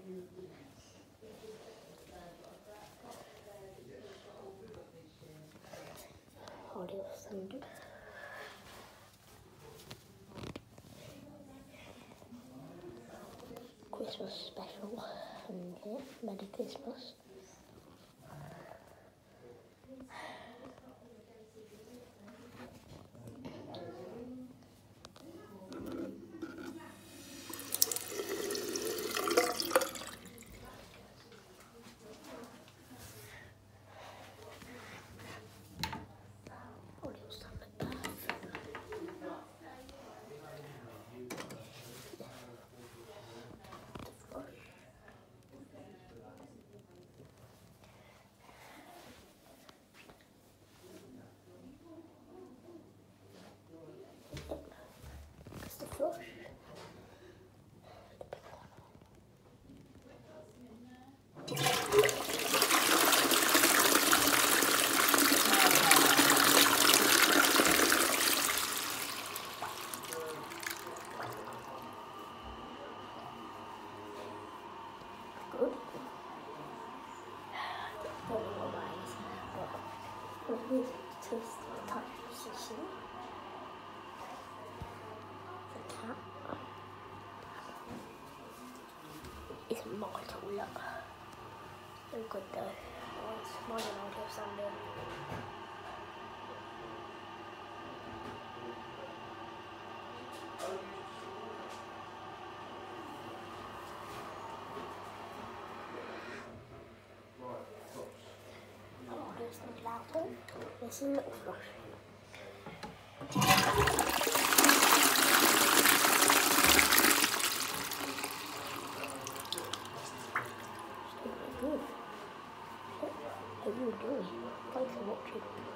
Audio Thunder. Christmas special, and yeah, Merry Christmas. Audio Thunder. That's the flush. Good. Don't know why but with taste the touch position. The cat is mortal. Look. Very good though. Oh, it's more than Audio Thunder. Audio Thunder louder. This is a little flush. Good. How are you doing? Thanks for watching.